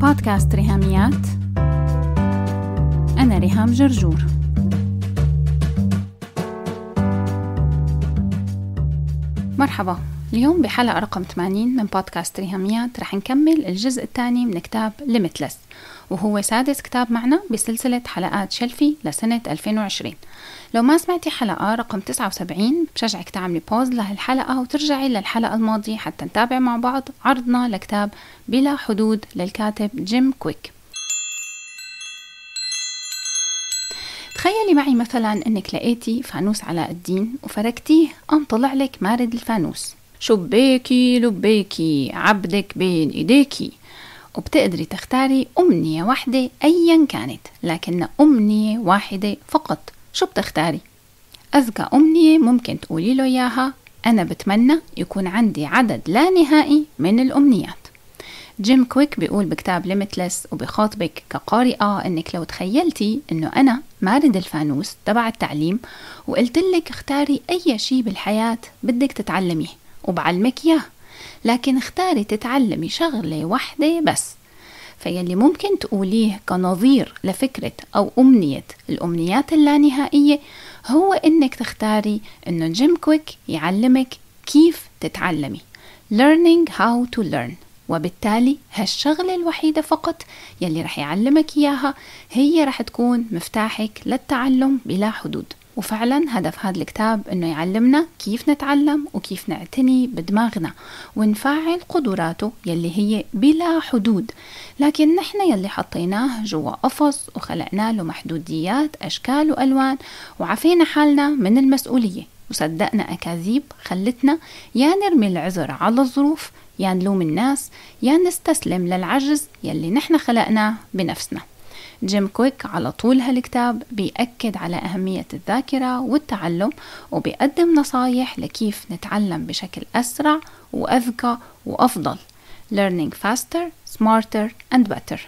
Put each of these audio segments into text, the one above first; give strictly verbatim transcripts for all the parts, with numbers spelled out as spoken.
بودكاست ريهاميات. أنا ريهام جرجور. مرحبا، اليوم بحلقة رقم ثمانين من بودكاست ريهاميات رح نكمل الجزء الثاني من كتاب Limitless، وهو سادس كتاب معنا بسلسلة حلقات شلفي لسنة ألفين وعشرين. لو ما سمعتي حلقة رقم تسعة وسبعين بشجعك تعملي بوز لهالحلقة وترجعي للحلقة الماضية حتى نتابع مع بعض عرضنا لكتاب بلا حدود للكاتب جيم كويك. تخيلي معي مثلا انك لقيتي فانوس علاء الدين وفركتيه قام طلع لك مارد الفانوس، شبيكي لبيكي عبدك بين ايديكي، وبتقدري تختاري أمنية واحدة أيا كانت، لكن أمنية واحدة فقط. شو بتختاري؟ أذكى أمنية ممكن تقولي له إياها أنا بتمنى يكون عندي عدد لا نهائي من الأمنيات. جيم كويك بيقول بكتاب ليميتلس وبخاطبك كقارئة إنك لو تخيلتي إنه أنا مارد الفانوس تبع التعليم وقلتلك اختاري أي شيء بالحياة بدك تتعلميه وبعلمك إياه، لكن اختاري تتعلمي شغلة واحدة بس، فيلي ممكن تقوليه كنظير لفكرة أو أمنية الأمنيات اللانهائية هو إنك تختاري إنه جيم كويك يعلمك كيف تتعلمي، learning how to learn. وبالتالي هالشغلة الوحيدة فقط يلي رح يعلمك إياها هي رح تكون مفتاحك للتعلم بلا حدود. وفعلا هدف هذا الكتاب إنه يعلمنا كيف نتعلم وكيف نعتني بدماغنا ونفعل قدراته يلي هي بلا حدود، لكن نحن يلي حطيناه جوا قفص وخلقنا له محدوديات أشكال وألوان وعفينا حالنا من المسؤولية وصدقنا أكاذيب خلتنا يا نرمي العذر على الظروف يا نلوم الناس يا نستسلم للعجز يلي نحن خلقناه بنفسنا. جيم كويك على طول هالكتاب بيأكد على أهمية الذاكرة والتعلم وبيقدم نصايح لكيف نتعلم بشكل أسرع وأذكى وأفضل. Learning faster, smarter and better.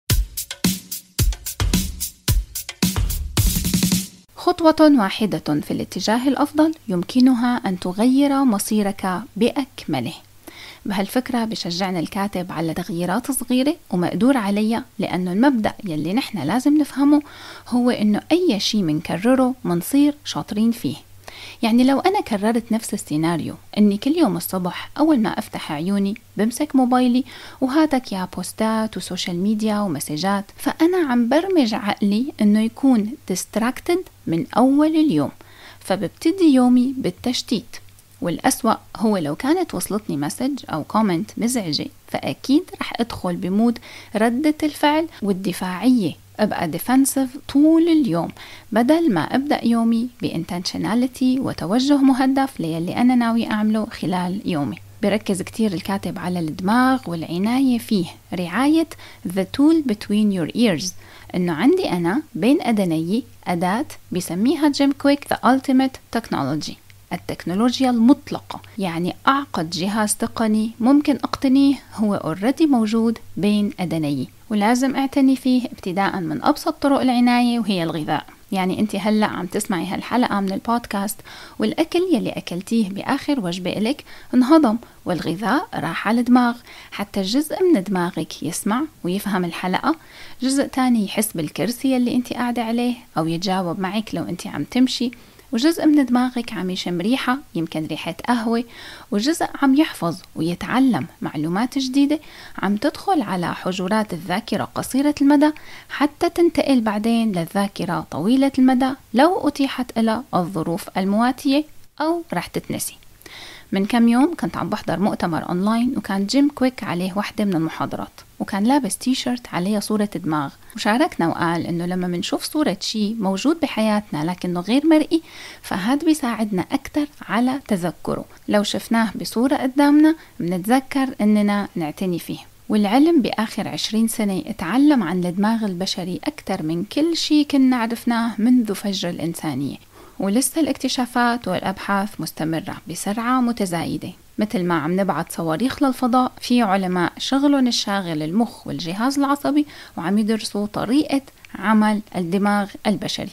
خطوة واحدة في الاتجاه الأفضل يمكنها أن تغير مصيرك بأكمله. بهالفكرة بشجعنا الكاتب على تغييرات صغيرة ومقدور عليها، لأنه المبدأ يلي نحن لازم نفهمه هو إنه أي شيء منكرره منصير شاطرين فيه. يعني لو أنا كررت نفس السيناريو إني كل يوم الصبح أول ما أفتح عيوني بمسك موبايلي وهاتك يا بوستات وسوشيال ميديا ومسجات، فأنا عم برمج عقلي إنه يكون distracted من أول اليوم، فببتدي يومي بالتشتيت. والأسوأ هو لو كانت وصلتني مسج أو كومنت مزعجة، فأكيد رح أدخل بمود ردة الفعل والدفاعية، أبقى ديفنسيف طول اليوم بدل ما أبدأ يومي بإنتنشناليتي وتوجه مهدف ليلي أنا ناوي أعمله خلال يومي. بركز كتير الكاتب على الدماغ والعناية فيه، رعاية the tool between your ears، إنه عندي أنا بين أذني أداة بيسميها جيم كويك the ultimate technology، التكنولوجيا المطلقة. يعني أعقد جهاز تقني ممكن أقتنيه هو already موجود بين أذني، ولازم أعتني فيه ابتداء من أبسط طرق العناية وهي الغذاء. يعني أنت هلأ عم تسمعي هالحلقة من البودكاست والأكل يلي أكلتيه بآخر وجبة إلك انهضم، والغذاء راح على الدماغ حتى جزء من دماغك يسمع ويفهم الحلقة، جزء تاني يحس بالكرسي يلي أنت قاعدة عليه أو يتجاوب معك لو أنت عم تمشي، وجزء من دماغك عم يشم ريحة يمكن ريحة قهوة، وجزء عم يحفظ ويتعلم معلومات جديدة عم تدخل على حجرات الذاكرة قصيرة المدى حتى تنتقل بعدين للذاكرة طويلة المدى لو أتيحت لها الظروف المواتية أو رح تتنسي. من كم يوم كنت عم بحضر مؤتمر أونلاين وكان جيم كويك عليه واحدة من المحاضرات وكان لابس تيشرت عليه صورة دماغ، وشاركنا وقال إنه لما منشوف صورة شيء موجود بحياتنا لكنه غير مرئي فهذا بيساعدنا أكتر على تذكره. لو شفناه بصورة قدامنا منتذكر إننا نعتني فيه. والعلم بآخر عشرين سنة اتعلم عن الدماغ البشري أكتر من كل شيء كنا عرفناه منذ فجر الإنسانية، ولسه الاكتشافات والأبحاث مستمرة بسرعة متزايدة. مثل ما عم نبعت صواريخ للفضاء، في علماء شغلهم الشاغل المخ والجهاز العصبي وعم يدرسوا طريقة عمل الدماغ البشري.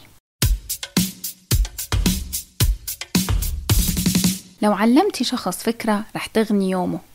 لو علمتي شخص فكرة رح تغني يومه،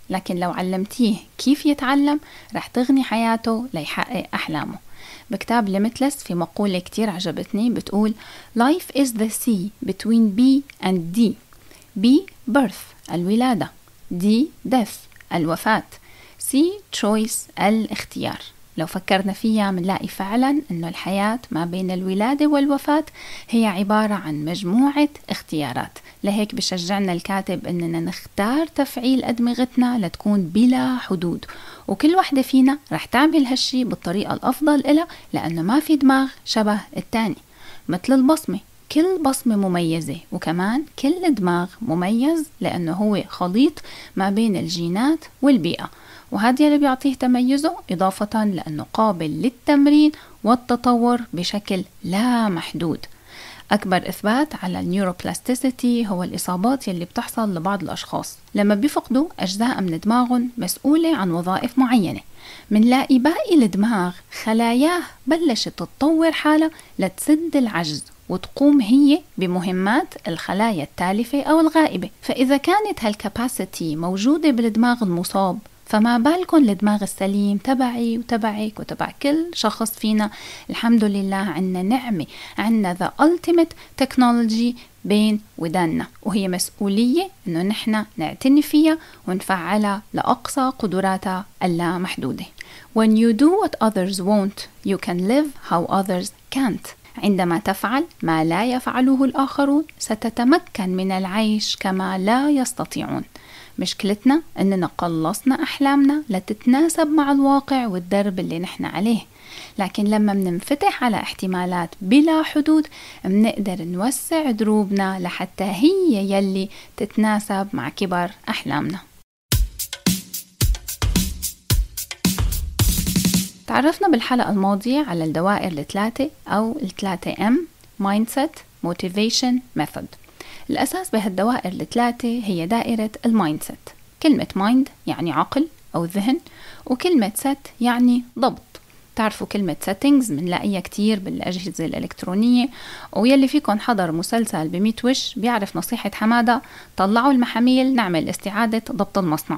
لكن لو علمتيه كيف يتعلم رح تغني حياته ليحقق أحلامه. بكتاب Limitless في مقولة كتير عجبتني بتقول Life is the sea between B and D. B birth الولادة، D death الوفاة، C choice الاختيار. لو فكرنا فيها منلاقي فعلا أنه الحياة ما بين الولادة والوفاة هي عبارة عن مجموعة اختيارات. لهيك بشجعنا الكاتب أننا نختار تفعيل أدمغتنا لتكون بلا حدود، وكل واحدة فينا رح تعمل هالشي بالطريقة الأفضل إلها، لأنه ما في دماغ شبه التاني. مثل البصمة، كل بصمة مميزة، وكمان كل دماغ مميز لأنه هو خليط ما بين الجينات والبيئة، وهذا اللي بيعطيه تميزه، إضافة لأنه قابل للتمرين والتطور بشكل لا محدود. أكبر إثبات على النيوروبلاستيسيتي هو الإصابات يلي بتحصل لبعض الأشخاص لما بيفقدوا أجزاء من دماغهم مسؤولة عن وظائف معينة. منلاقي باقي الدماغ خلاياه بلشت تتطور حالها لتسد العجز وتقوم هي بمهمات الخلايا التالفة أو الغائبة. فإذا كانت هالكاباسيتي موجودة بالدماغ المصاب، فما بالكن الدماغ السليم تبعي وتبعك وتبع كل شخص فينا. الحمد لله عنا نعمة، عنا the ultimate technology بين ودانا، وهي مسؤولية إنه نحن نعتني فيها ونفعلها لأقصى قدراتها اللامحدودة. When you do what others won't, you can live how others can't. عندما تفعل ما لا يفعله الآخرون ستتمكن من العيش كما لا يستطيعون. مشكلتنا أننا قلصنا أحلامنا لتتناسب مع الواقع والدرب اللي نحن عليه، لكن لما مننفتح على احتمالات بلا حدود منقدر نوسع دروبنا لحتى هي يلي تتناسب مع كبر أحلامنا. تعرفنا بالحلقة الماضية على الدوائر الثلاثة أو الثلاثة M Mindset, Motivation, Method. الأساس بهالدوائر الثلاثة هي دائرة المايندسيت. كلمة مايند يعني عقل أو ذهن، وكلمة سيت يعني ضبط. تعرفوا كلمة settings منلاقيها كتير بالأجهزة الإلكترونية، ويلي فيكم حضر مسلسل بميت وش بيعرف نصيحة حمادة: طلعوا المحاميل نعمل استعادة ضبط المصنع.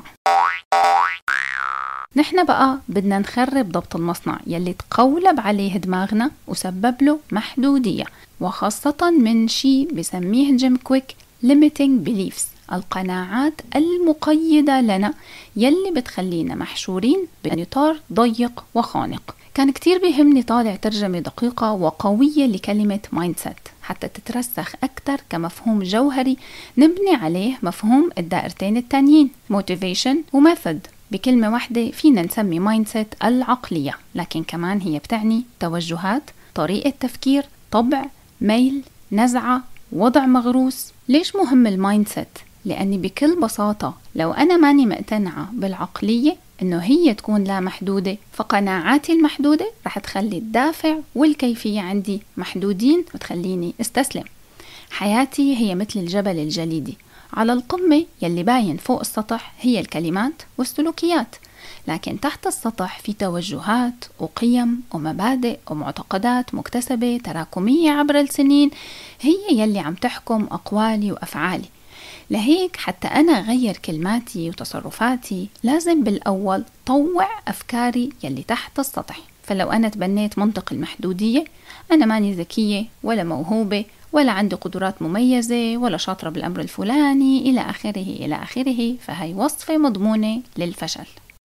نحن بقى بدنا نخرب ضبط المصنع يلي تقولب عليه دماغنا وسبب له محدودية، وخاصة من شي بسميه جيم كويك limiting beliefs، القناعات المقيدة لنا يلي بتخلينا محشورين بنطار ضيق وخانق. كان كتير بيهمني طالع ترجمة دقيقة وقوية لكلمة mindset حتى تترسخ أكتر كمفهوم جوهري نبني عليه مفهوم الدائرتين التانيين motivation وmethod. بكلمة واحدة فينا نسمي mindset العقلية، لكن كمان هي بتعني توجهات، طريقة تفكير، طبع، ميل، نزعة، وضع مغروس. ليش مهم المايندسيت؟ لأني بكل بساطة لو أنا ماني مقتنعة بالعقلية إنه هي تكون لا محدودة، فقناعاتي المحدودة رح تخلي الدافع والكيفية عندي محدودين وتخليني استسلم. حياتي هي مثل الجبل الجليدي، على القمة يلي باين فوق السطح هي الكلمات والسلوكيات، لكن تحت السطح في توجهات وقيم ومبادئ ومعتقدات مكتسبة تراكمية عبر السنين هي يلي عم تحكم أقوالي وأفعالي. لهيك حتى أنا غير كلماتي وتصرفاتي لازم بالأول طوع أفكاري يلي تحت السطح. فلو أنا تبنيت منطق المحدودية، أنا ماني ذكية ولا موهوبة ولا عندي قدرات مميزة ولا شاطرة بالأمر الفلاني إلى آخره إلى آخره، فهي وصفة مضمونة للفشل.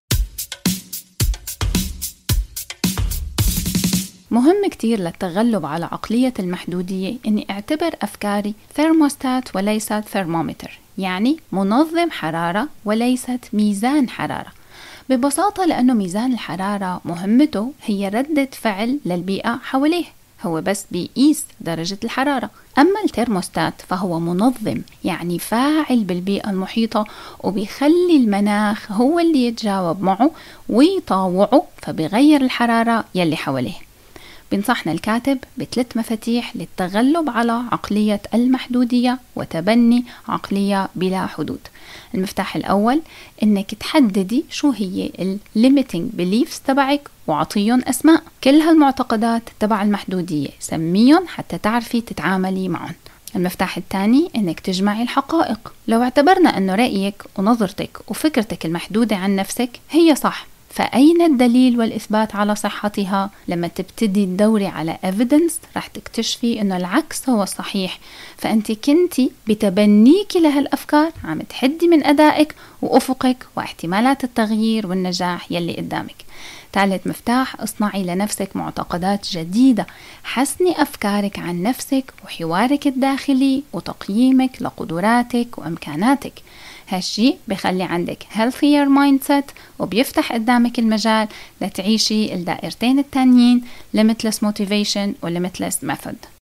مهم كتير للتغلب على عقلية المحدودية إني أعتبر أفكاري ثيرموستات وليست ثرمومتر، يعني منظم حرارة وليست ميزان حرارة. ببساطة لأنه ميزان الحرارة مهمته هي ردة فعل للبيئة حواليه، هو بس بيقيس درجة الحرارة. أما الترموستات فهو منظم، يعني فاعل بالبيئة المحيطة وبيخلي المناخ هو اللي يتجاوب معه ويطاوعه، فبيغير الحرارة يلي حواليه. بنصحنا الكاتب بثلاث مفاتيح للتغلب على عقلية المحدودية وتبني عقلية بلا حدود. المفتاح الأول إنك تحددي شو هي ال limiting beliefs تبعك وعطيهم أسماء. كل هالمعتقدات تبع المحدودية سميهم حتى تعرفي تتعاملي معهم. المفتاح الثاني إنك تجمعي الحقائق. لو اعتبرنا أنه رأيك ونظرتك وفكرتك المحدودة عن نفسك هي صح، فأين الدليل والإثبات على صحتها؟ لما تبتدي تدوري على evidence رح تكتشفي أنه العكس هو الصحيح، فأنت كنتي بتبنيك لهالأفكار عم تحدي من أدائك وأفقك واحتمالات التغيير والنجاح يلي قدامك. ثالث مفتاح، اصنعي لنفسك معتقدات جديدة، حسني أفكارك عن نفسك وحوارك الداخلي وتقييمك لقدراتك وإمكاناتك. هالشي بخلي عندك healthier mindset وبيفتح قدامك المجال لتعيشي الدائرتين التانيين limitless motivation و limitless method.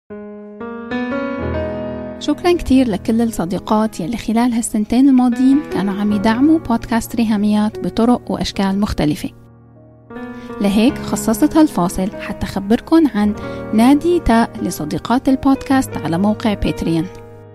شكرا كتير لكل الصديقات يلي خلال هالسنتين الماضيين كانوا عم يدعموا بودكاست ريهاميات بطرق وأشكال مختلفة. لهيك خصصت هالفاصل حتى أخبركن عن نادي تاء لصديقات البودكاست على موقع باتريون.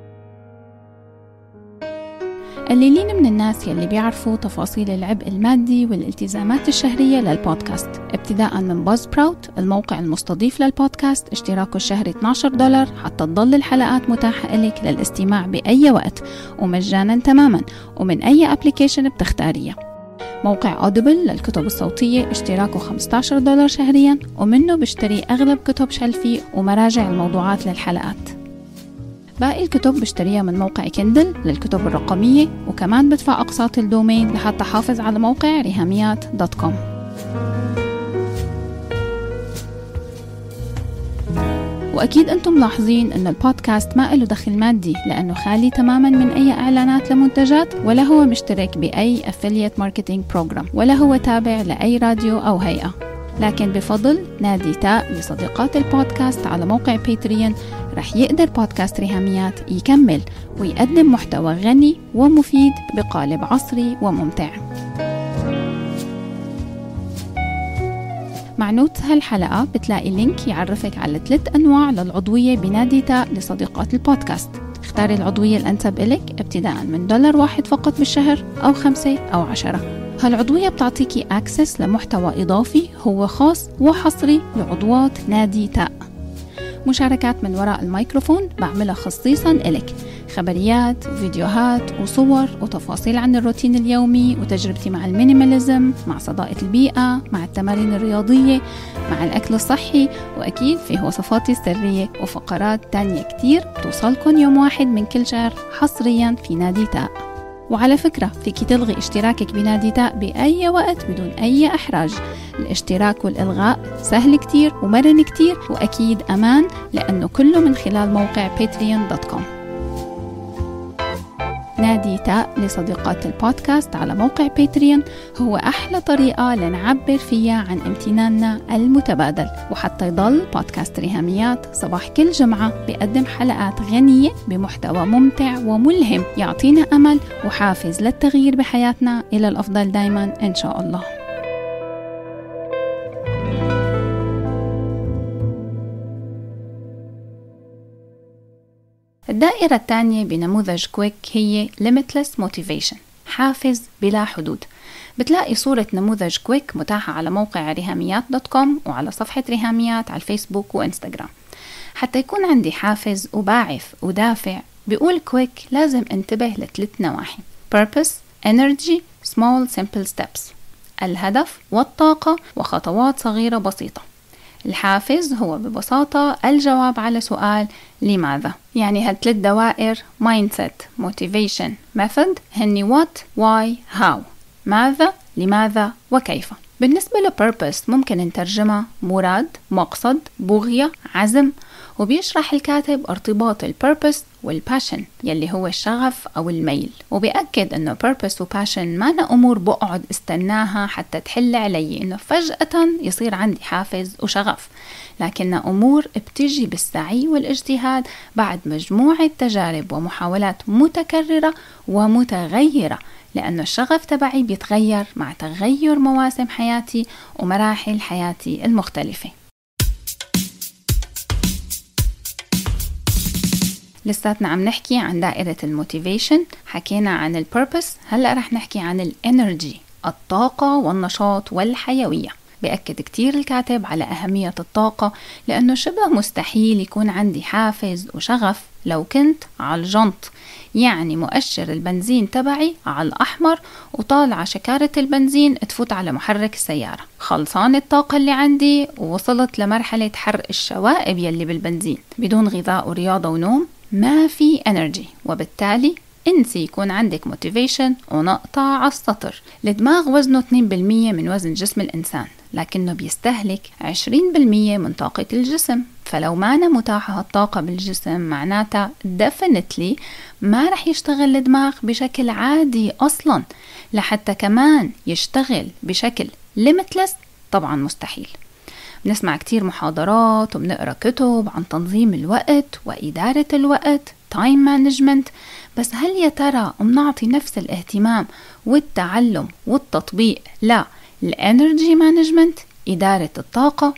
قليلين من الناس يلي بيعرفوا تفاصيل العبء المادي والالتزامات الشهرية للبودكاست، ابتداء من بازسبراوت الموقع المستضيف للبودكاست اشتراكه الشهري اثني عشر دولار حتى تضل الحلقات متاحة لك للاستماع بأي وقت ومجانا تماما ومن أي أبليكيشن بتختاريه. موقع أوديبل للكتب الصوتية اشتراكه خمسة عشر دولار شهريا ومنه بشتري أغلب كتب شلفي ومراجع الموضوعات للحلقات. باقي الكتب بشتريها من موقع كندل للكتب الرقمية، وكمان بدفع أقساط الدومين لحتى حافظ على موقع ريهاميات دوت كوم. وأكيد أنتم ملاحظين أن البودكاست ما له دخل مادي لأنه خالي تماما من أي إعلانات لمنتجات، ولا هو مشترك بأي affiliate marketing program، ولا هو تابع لأي راديو أو هيئة. لكن بفضل نادي تاء لصديقات البودكاست على موقع باتريون رح يقدر بودكاست ريهاميات يكمل ويقدم محتوى غني ومفيد بقالب عصري وممتع. مع نوت هالحلقة بتلاقي لينك يعرفك على ثلاث أنواع للعضوية بنادي تاء لصديقات البودكاست. اختاري العضوية الأنسب إلك ابتداء من دولار واحد فقط بالشهر أو خمسة أو عشرة. هالعضوية بتعطيكي أكسس لمحتوى إضافي هو خاص وحصري لعضوات نادي تاء. مشاركات من وراء الميكروفون بعملها خصيصا إلك، خبريات وفيديوهات وصور وتفاصيل عن الروتين اليومي وتجربتي مع المينيماليزم، مع صداقة البيئة، مع التمارين الرياضية، مع الأكل الصحي، وأكيد فيه وصفاتي السرية وفقرات تانية كتير توصلكن يوم واحد من كل شهر حصريا في نادي تاء. وعلى فكرة فيكي تلغي اشتراكك بنادي تاء بأي وقت بدون أي إحراج. الاشتراك والإلغاء سهل كتير ومرن كتير وأكيد أمان، لأنه كله من خلال موقع باتريون دوت كوم. نادي تاء لصديقات البودكاست على موقع باتريون هو أحلى طريقة لنعبر فيها عن امتناننا المتبادل، وحتى يضل بودكاست ريهاميات صباح كل جمعة بيقدم حلقات غنية بمحتوى ممتع وملهم يعطينا أمل وحافز للتغيير بحياتنا إلى الأفضل دايما إن شاء الله. الدائرة الثانية بنموذج كويك هي limitless motivation، حافز بلا حدود. بتلاقي صورة نموذج كويك متاحة على موقع ريهاميات دوت كوم وعلى صفحة ريهاميات على الفيسبوك وإنستغرام. حتى يكون عندي حافز وباعث ودافع بيقول كويك لازم انتبه لثلاث نواحي: purpose, energy, small simple steps، الهدف والطاقة وخطوات صغيرة بسيطة. الحافز هو ببساطة الجواب على سؤال لماذا. يعني هالثلاث دوائر mindset, motivation, method هني what, why, how، ماذا، لماذا، وكيف. بالنسبة لpurpose ممكن نترجمها مراد، مقصد، بغية، عزم، وبيشرح الكاتب ارتباط البيربس والباشن يلي هو الشغف أو الميل، وبيأكد أنه purpose وباشن ما أنا أمور بقعد استناها حتى تحل علي أنه فجأة يصير عندي حافز وشغف، لكنها أمور بتجي بالسعي والاجتهاد بعد مجموعة تجارب ومحاولات متكررة ومتغيرة، لأنه الشغف تبعي بيتغير مع تغير مواسم حياتي ومراحل حياتي المختلفة. لساتنا عم نحكي عن دائرة الموتيفيشن، حكينا عن البيربس، هلأ رح نحكي عن الانرجي، الطاقة والنشاط والحيوية. بيأكد كتير الكاتب على أهمية الطاقة، لأنه شبه مستحيل يكون عندي حافز وشغف لو كنت على الجنط، يعني مؤشر البنزين تبعي على الأحمر وطالعة شكارة البنزين تفوت على محرك السيارة، خلصان الطاقة اللي عندي ووصلت لمرحلة حرق الشوائب يلي بالبنزين. بدون غذاء ورياضة ونوم ما في انرجي، وبالتالي انسي يكون عندك موتيفيشن ونقطة على السطر. الدماغ وزنه اثنين بالمية من وزن جسم الإنسان، لكنه بيستهلك عشرين بالمية من طاقة الجسم، فلو ما أنا متاحة الطاقة بالجسم معناتها definitely ما رح يشتغل الدماغ بشكل عادي أصلا، لحتى كمان يشتغل بشكل limitless طبعا مستحيل. بنسمع كتير محاضرات وبنقرأ كتب عن تنظيم الوقت وإدارة الوقت time management، بس هل يا ترى بنعطي نفس الاهتمام والتعلم والتطبيق لا الانرجي مانجمنت، إدارة الطاقة؟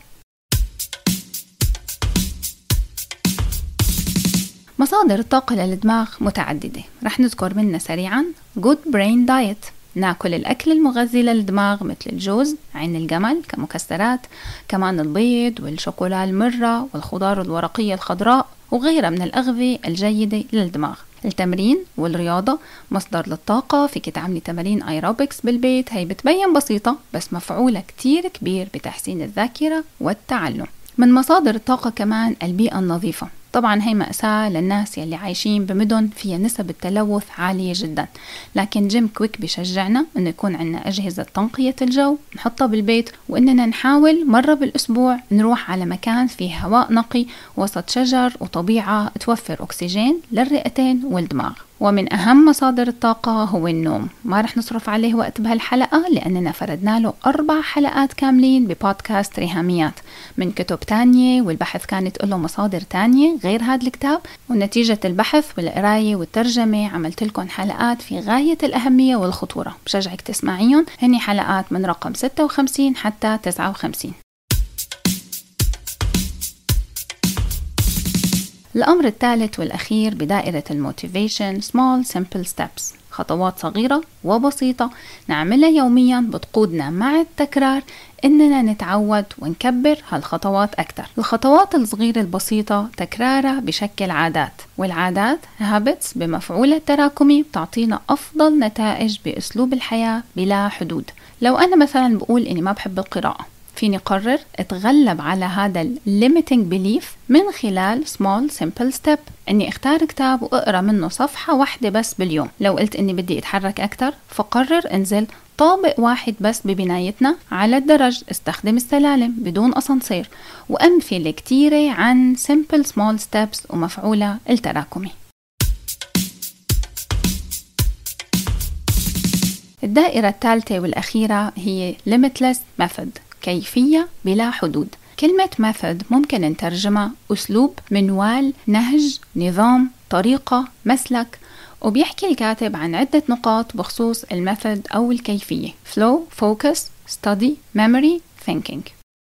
مصادر الطاقة للدماغ متعددة، رح نذكر منها سريعا good brain diet، ناكل الأكل المغذي للدماغ مثل الجوز، عين الجمل كمكسرات، كمان البيض والشوكولا المرة والخضار الورقية الخضراء وغيرها من الأغذية الجيدة للدماغ. التمرين والرياضة مصدر للطاقة، فيك تعملي تمارين ايروبكس بالبيت، هي بتبين بسيطة بس مفعولة كتير كبير بتحسين الذاكرة والتعلم. من مصادر الطاقة كمان البيئة النظيفة، طبعا هي مأساة للناس يلي عايشين بمدن فيها نسب التلوث عالية جدا، لكن جيم كويك بيشجعنا انه يكون عندنا أجهزة تنقية الجو نحطها بالبيت، واننا نحاول مرة بالأسبوع نروح على مكان فيه هواء نقي وسط شجر وطبيعة توفر أكسجين للرئتين والدماغ. ومن أهم مصادر الطاقة هو النوم، ما رح نصرف عليه وقت بهالحلقة لأننا فردنا له أربع حلقات كاملين ببودكاست ريهاميات من كتب تانية، والبحث كانت له مصادر تانية غير هذا الكتاب، ونتيجة البحث والقراية والترجمة عملت لكم حلقات في غاية الأهمية والخطورة، بشجعك تسمعيهم، هني حلقات من رقم ستة وخمسين حتى تسعة وخمسين. الأمر الثالث والأخير بدائرة الموتيفيشن small simple steps، خطوات صغيرة وبسيطة نعملها يوميا بتقودنا مع التكرار إننا نتعود ونكبر هالخطوات أكتر. الخطوات الصغيرة البسيطة تكرارها بشكل عادات، والعادات habits بمفعولها التراكمي بتعطينا أفضل نتائج بأسلوب الحياة بلا حدود. لو أنا مثلا بقول إني ما بحب القراءة، فيني قرر اتغلب على هذا ال limiting belief من خلال small simple step، اني اختار كتاب واقرا منه صفحة واحدة بس باليوم. لو قلت اني بدي اتحرك اكتر، فقرر انزل طابق واحد بس ببنايتنا على الدرج، استخدم السلالم بدون اسانسير، وامثلة كتيرة عن simple small steps ومفعولة التراكمي. الدائرة الثالثة والأخيرة هي limitless method، كيفية بلا حدود. كلمة method ممكن نترجمها أسلوب، منوال، نهج، نظام، طريقة، مسلك، وبيحكي الكاتب عن عدة نقاط بخصوص الميثود أو الكيفية: flow, focus, study, memory, thinking.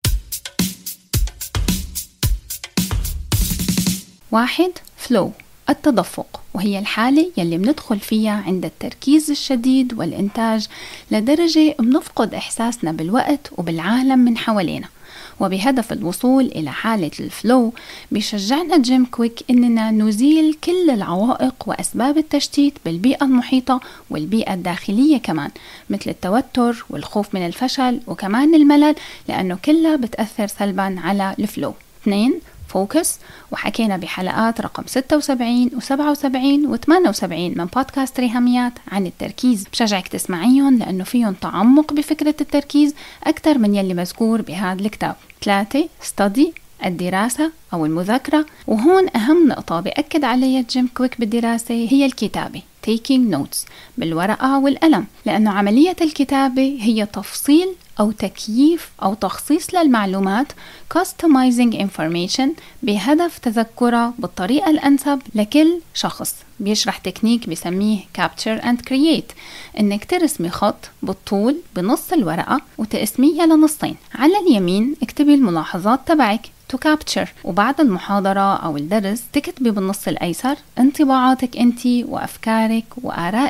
واحد flow، التدفق، وهي الحالة يلي بندخل فيها عند التركيز الشديد والإنتاج لدرجة بنفقد إحساسنا بالوقت وبالعالم من حوالينا. وبهدف الوصول إلى حالة الفلو بيشجعنا جيم كويك إننا نزيل كل العوائق وأسباب التشتيت بالبيئة المحيطة والبيئة الداخلية كمان، مثل التوتر والخوف من الفشل وكمان الملل، لأنه كلها بتأثر سلبا على الفلو. اثنين فوكس، وحكينا بحلقات رقم ستة وسبعين وسبعة وسبعين وثمانية وسبعين من بودكاست ريهاميات عن التركيز، بشجعك تسمعيهم لأنه فيهم تعمق بفكرة التركيز أكثر من يلي مذكور بهذا الكتاب. ثلاثة study، الدراسة أو المذاكرة، وهون أهم نقطة بأكد عليها جيم كويك بالدراسة هي الكتابة taking notes بالورقة والقلم، لأنه عملية الكتابة هي تفصيل أو تكييف أو تخصيص للمعلومات customizing information بهدف تذكرها بالطريقة الأنسب لكل شخص. بيشرح تكنيك بسميه capture and create، إنك ترسمي خط بالطول بنص الورقة وتقسميها لنصين، على اليمين اكتبي الملاحظات تبعك to capture، وبعد المحاضرة أو الدرس تكتبي بالنص الأيسر انطباعاتك أنتي وأفكارك وآرائك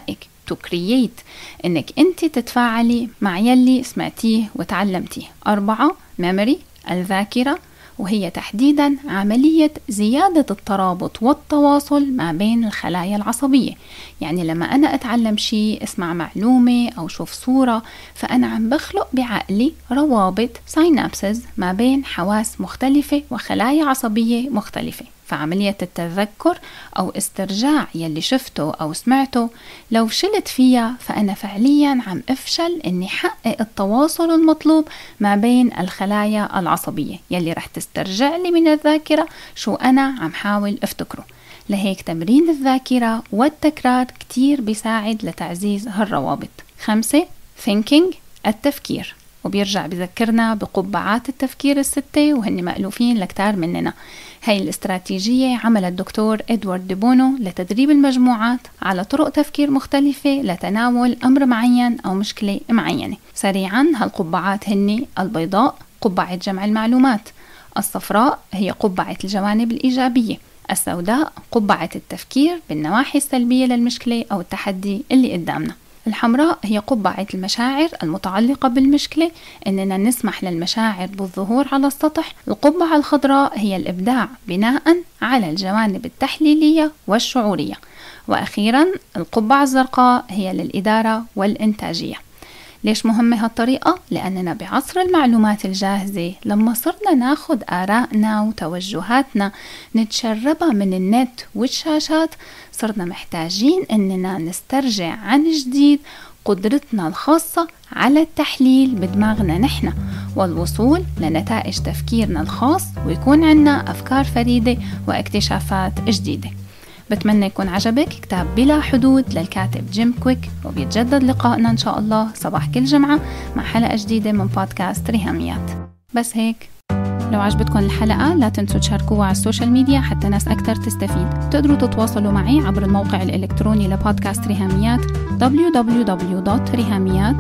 to create إنك أنت تتفاعلي مع يلي سمعتيه وتعلمتيه. أربعة memory الذاكرة، وهي تحديدا عملية زيادة الترابط والتواصل ما بين الخلايا العصبية. يعني لما أنا أتعلم شيء، اسمع معلومة أو شوف صورة، فأنا عم بخلق بعقلي روابط synapses ما بين حواس مختلفة وخلايا عصبية مختلفة. فعملية التذكر أو استرجاع يلي شفته أو سمعته لو فشلت فيها، فأنا فعليا عم أفشل إني حقق التواصل المطلوب ما بين الخلايا العصبية يلي رح تسترجع لي من الذاكرة شو أنا عم حاول أفتكره. لهيك تمرين الذاكرة والتكرار كتير بيساعد لتعزيز هالروابط. خمسة thinking التفكير، وبيرجع بذكرنا بقبعات التفكير الستة، وهن مألوفين لكتار مننا. هاي الاستراتيجية عمل الدكتور إدوارد دي بونو لتدريب المجموعات على طرق تفكير مختلفة لتناول أمر معين أو مشكلة معينة. سريعا، هالقبعات هن البيضاء قبعة جمع المعلومات، الصفراء هي قبعة الجوانب الإيجابية، السوداء قبعة التفكير بالنواحي السلبية للمشكلة أو التحدي اللي قدامنا، الحمراء هي قبعة المشاعر المتعلقة بالمشكلة، إننا نسمح للمشاعر بالظهور على السطح. القبعة الخضراء هي الإبداع بناء على الجوانب التحليلية والشعورية. وأخيرا القبعة الزرقاء هي للإدارة والإنتاجية. ليش مهمة هالطريقة؟ لأننا بعصر المعلومات الجاهزة لما صرنا ناخد آرائنا وتوجهاتنا نتشربها من النت والشاشات، صرنا محتاجين أننا نسترجع عن جديد قدرتنا الخاصة على التحليل بدماغنا نحن والوصول لنتائج تفكيرنا الخاص، ويكون عنا أفكار فريدة واكتشافات جديدة. بتمنى يكون عجبك كتاب بلا حدود للكاتب جيم كويك، وبيتجدد لقائنا إن شاء الله صباح كل جمعة مع حلقة جديدة من بودكاست ريهاميات. بس هيك، لو عجبتكم الحلقة لا تنسوا تشاركوها على السوشيال ميديا حتى ناس أكتر تستفيد. تقدروا تتواصلوا معي عبر الموقع الإلكتروني لبودكاست ريهاميات دبليو دبليو دبليو دوت ريهاميات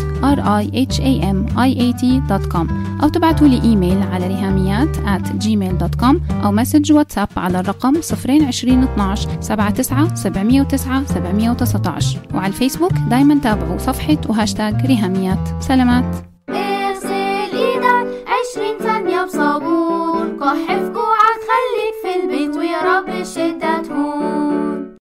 دوت كوم، أو تبعتوا لي إيميل على ريهاميات آت جيميل دوت كوم، أو مسج واتساب على الرقم صفرين عشرين اثناش سبعة تسعة سبعمية وتسعة سبعمية وتسعتاش. وعلى الفيسبوك دايما تابعوا صفحة وهاشتاج ريهاميات. سلامات.